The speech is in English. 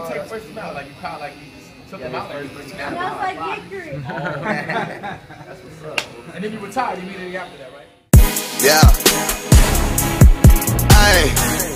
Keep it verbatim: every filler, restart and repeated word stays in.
you take first smell? Like you kind of like you just took them out like you Smells like hickory. Oh, that's what's up. And then you retired immediately after that, right? Yeah. Hey.